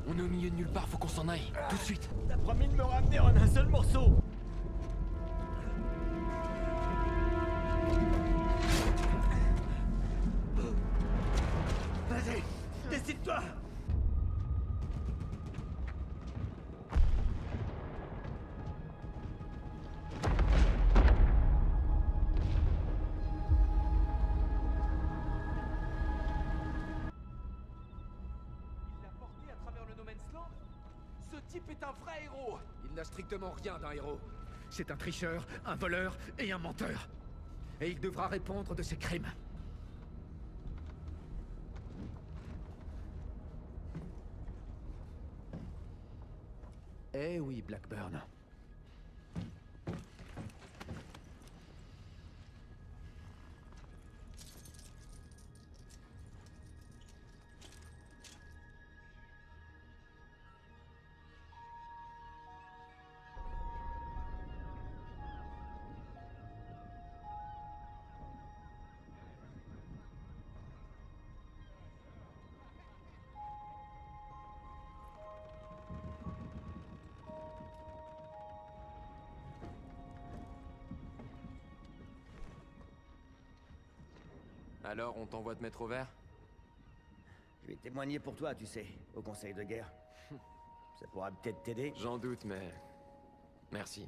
On est au milieu de nulle part, faut qu'on s'en aille. Tout de suite. T'as promis de me ramener en un seul morceau. Vas-y, décide-toi. Ce type est un vrai héros! Il n'a strictement rien d'un héros. C'est un tricheur, un voleur et un menteur. Et il devra répondre de ses crimes. Eh oui, Blackburn. Alors, on t'envoie te mettre au vert? Je vais témoigner pour toi, tu sais, au conseil de guerre. Ça pourra peut-être t'aider. J'en doute, mais... merci.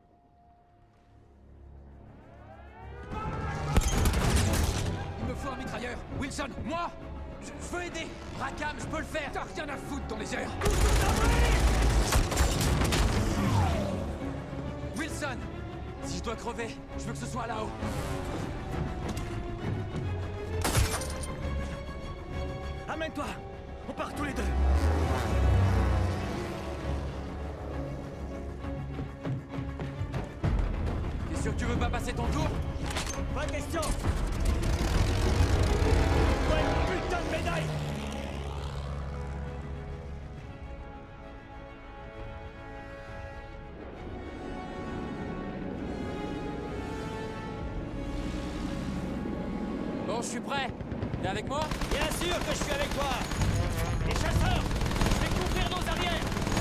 Il me faut un mitrailleur. Wilson, moi! Je veux aider! Rackham, je peux le faire! T'as rien à foutre dans les airs! Wilson! Si je dois crever, je veux que ce soit là-haut. Amène-toi. On part tous les deux. T'es sûr que tu veux pas passer ton tour? Pas de question. Ouais, putain de médaille. Bon, je suis prêt. T'es avec moi? Bien sûr que je suis avec toi. Les chasseurs, je vais couvrir nos arrières.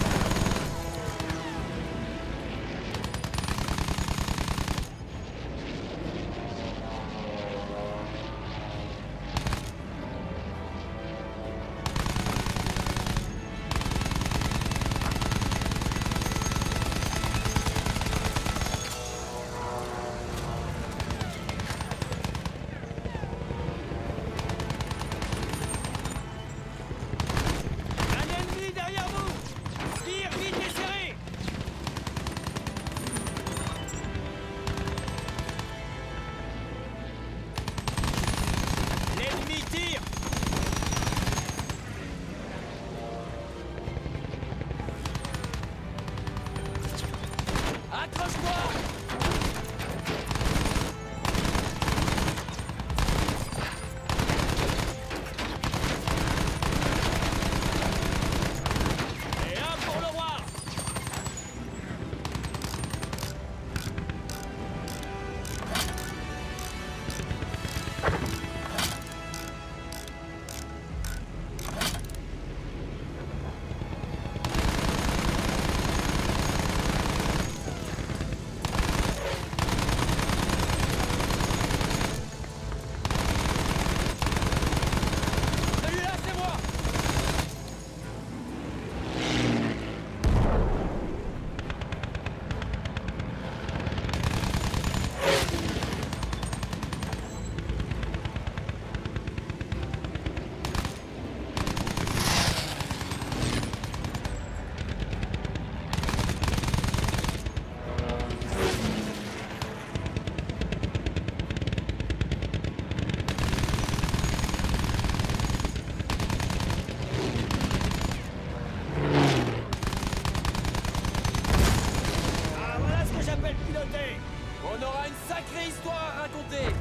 On aura une sacrée histoire à raconter.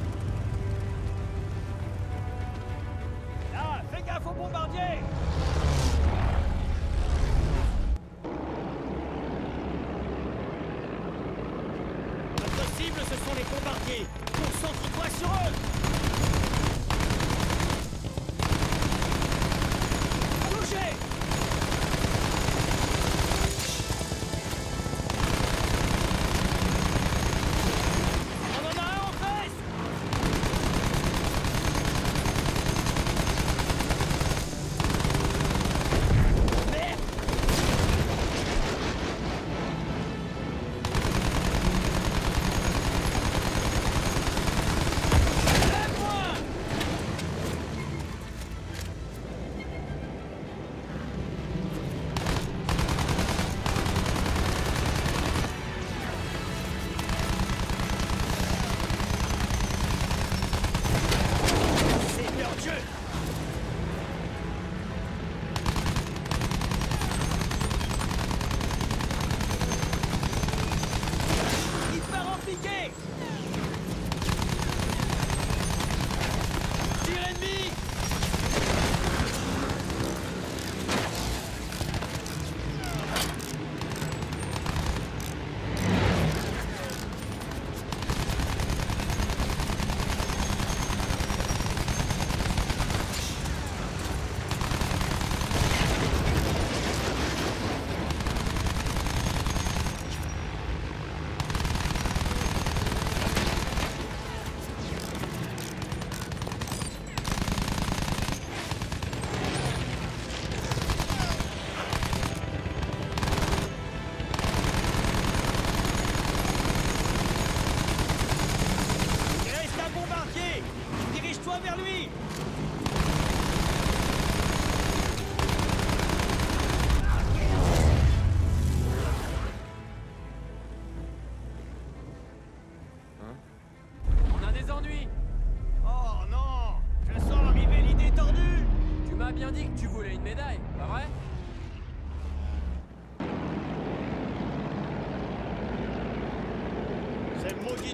Là, fais gaffe aux bombardiers. Notre cible, ce sont les bombardiers. Concentre-toi sur eux. Bougez.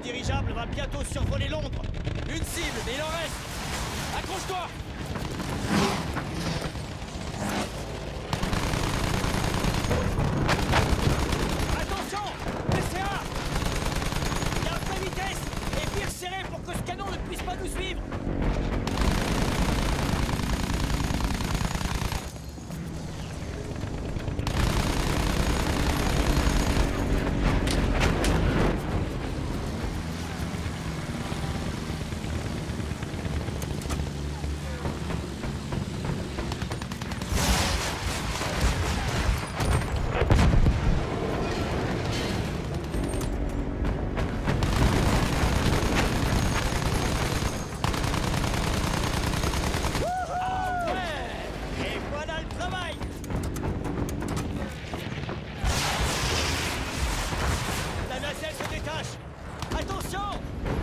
dirigeable va bientôt survoler Londres. Une cible, mais il en reste. Accroche-toi. Attention, PCA. Il y a un peu de vitesse et vire serré pour que ce canon ne puisse pas nous suivre. Attention!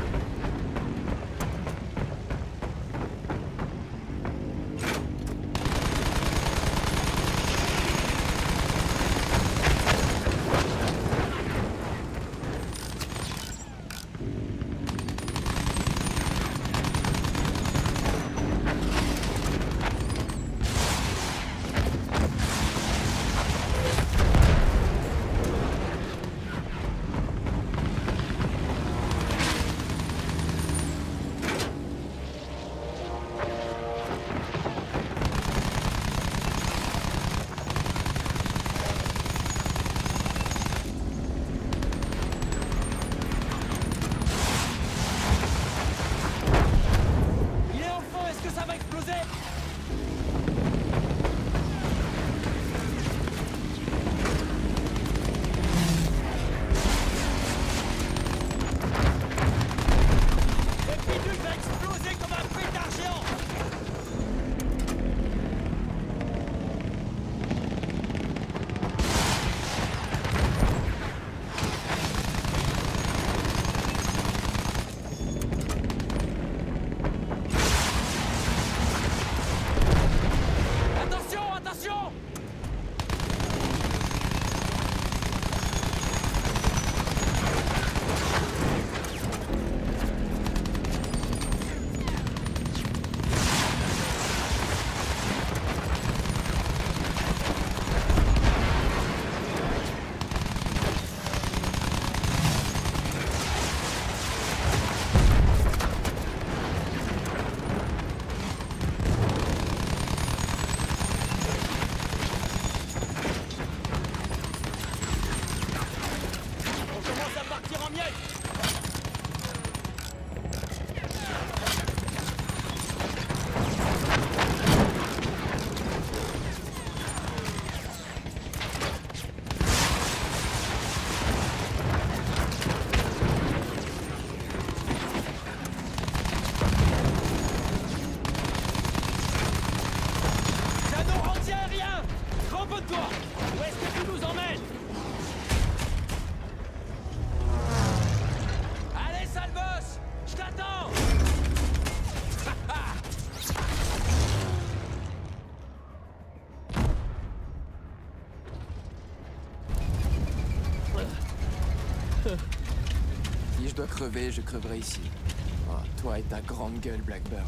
Si je dois crever, je creverai ici. Oh, toi et ta grande gueule, Blackburn.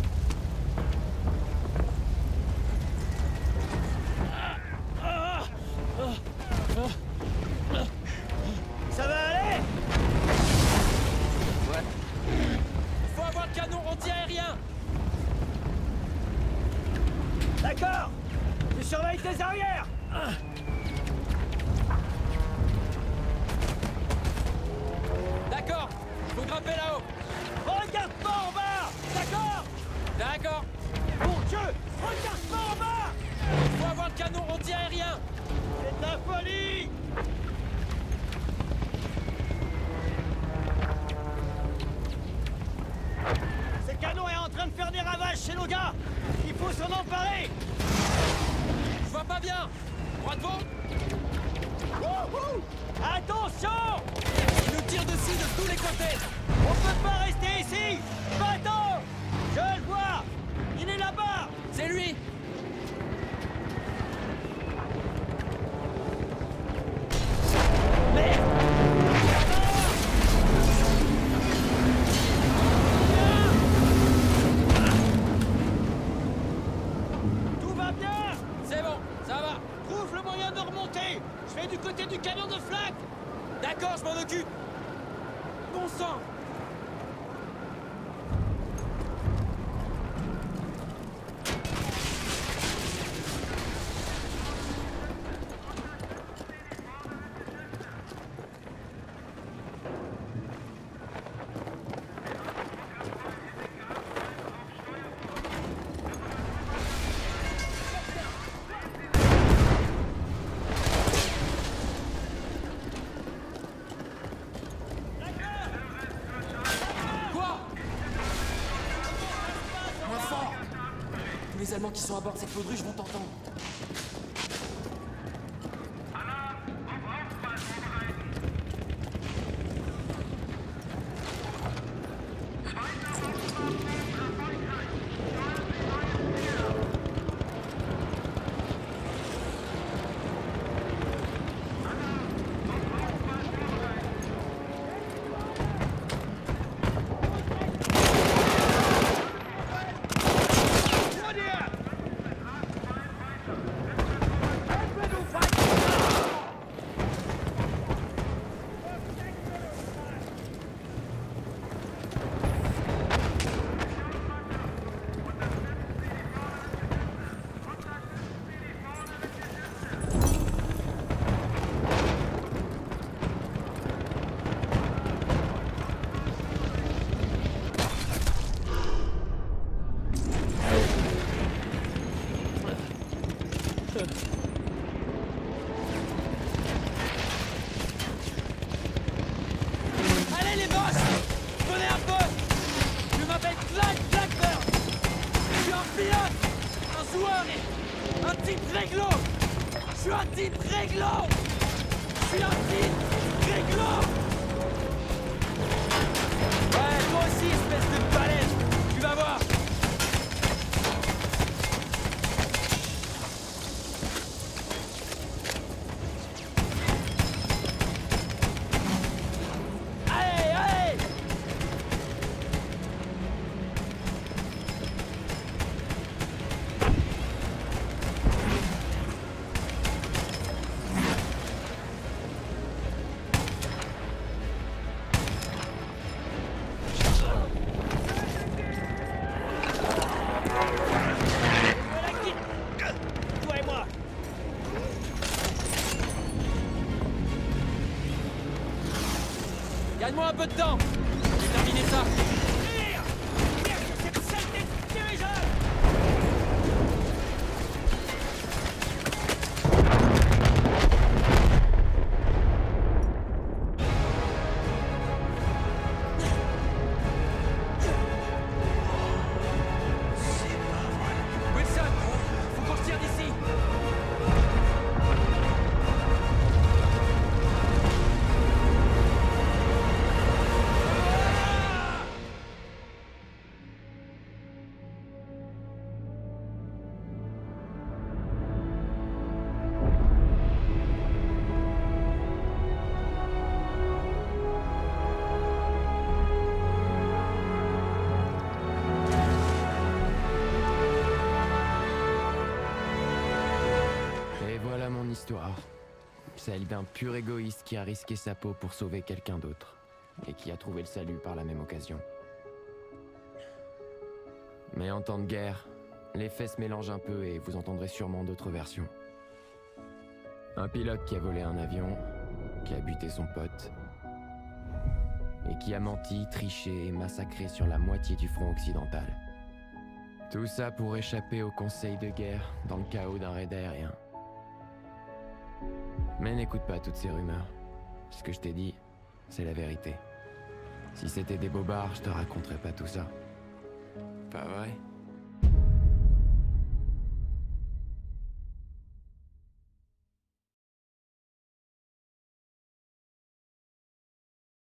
Ça va aller? Ouais. Faut avoir le canon anti-aérien. D'accord. Tu surveilles tes arrières. D'accord. Faut grimper là-haut. Regarde pas en bas. D'accord? D'accord. Mon Dieu, regarde pas en bas. Faut avoir le canon anti-aérien. C'est de la folie. Ce canon est en train de faire des ravages chez nos gars. Il faut s'en emparer. Je vois pas bien. Droit devant. Wouhou! Attention! Il nous tire dessus de tous les côtés. On peut pas rester ici! Bateau! Je le vois! Il est là-bas! C'est lui. Merde! côté du canon de flag. D'accord, je m'en occupe. Bon sang. Les Allemands qui sont à bord de cette baudruche vont t'entendre. Allez les boss, venez un peu. Je m'appelle Clyde Blackburn. Je suis un pilote, un joueur et un type réglo. Je suis un type réglo. Je suis un type réglo. Ouais, toi aussi, espèce de balèze. Tu vas voir. Allez, allez. Voilà qui... Toi et moi. Gagne-moi un peu de temps. J'ai terminé ça. Tire. Tire sur cette saleté de dirigeable. Wilson, faut qu'on se tire d'ici. Et voilà mon histoire. Celle d'un pur égoïste qui a risqué sa peau pour sauver quelqu'un d'autre. Et qui a trouvé le salut par la même occasion. Mais en temps de guerre, les faits se mélangent un peu et vous entendrez sûrement d'autres versions. Un pilote qui a volé un avion, qui a buté son pote, et qui a menti, triché et massacré sur la moitié du front occidental. Tout ça pour échapper au conseil de guerre dans le chaos d'un raid aérien. Mais n'écoute pas toutes ces rumeurs. Ce que je t'ai dit, c'est la vérité. Si c'était des bobards, je te raconterais pas tout ça. Pas vrai ?